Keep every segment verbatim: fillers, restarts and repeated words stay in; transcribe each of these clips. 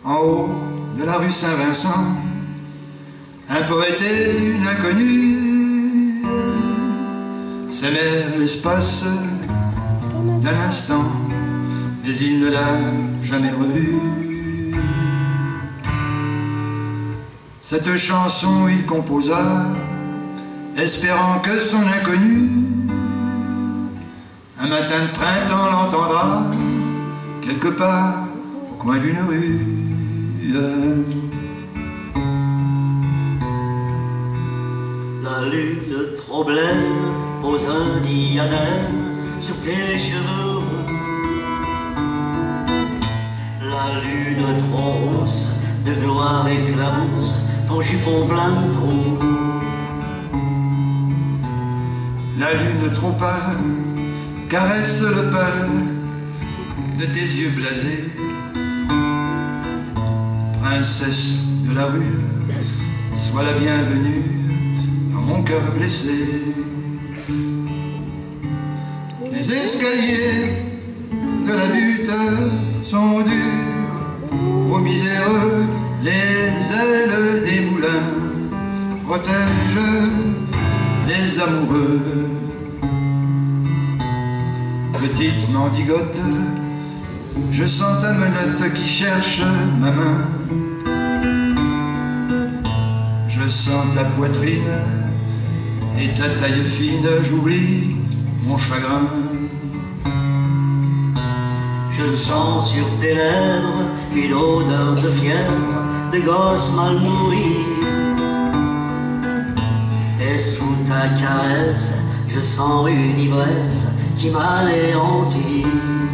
en haut de la rue Saint-Vincent, un poète et une inconnue s'aimèrent l'espace d'un instant, mais il ne l'a jamais revue. Cette chanson il composa, espérant que son inconnu un matin de printemps l'entendra quelque part au coin d'une rue. La lune trop blême pose un diadème sur tes cheveux. La lune trop rousse de gloire éclabousse ton jupon plein de trous. La lune trop pâle caresse le pâle de tes yeux blasés. Princesse de la rue, sois la bienvenue dans mon cœur blessé. Les escaliers de la butte sont durs, aux miséreux, les ailes des moulins protègent les amoureux. Petite mendigote, je sens ta menotte qui cherche ma main. Je sens ta poitrine et ta taille fine, j'oublie mon chagrin. Je sens sur tes lèvres une odeur de fièvre, de gosses mal nourris. Et sous ta caresse, je sens une ivresse qui m'anéantit.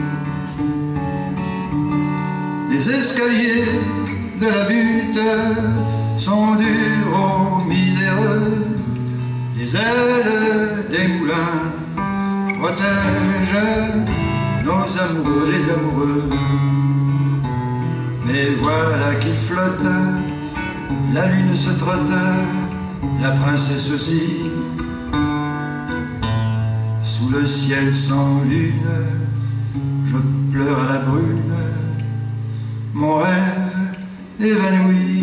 Les escaliers de la butte sont durs aux miséreux, les ailes des moulins protègent nos amoureux, les amoureux. Mais voilà qu'ils flottent, la lune se trotte, la princesse aussi. Sous le ciel sans lune, je pleure à la brune, mon rêve évanoui.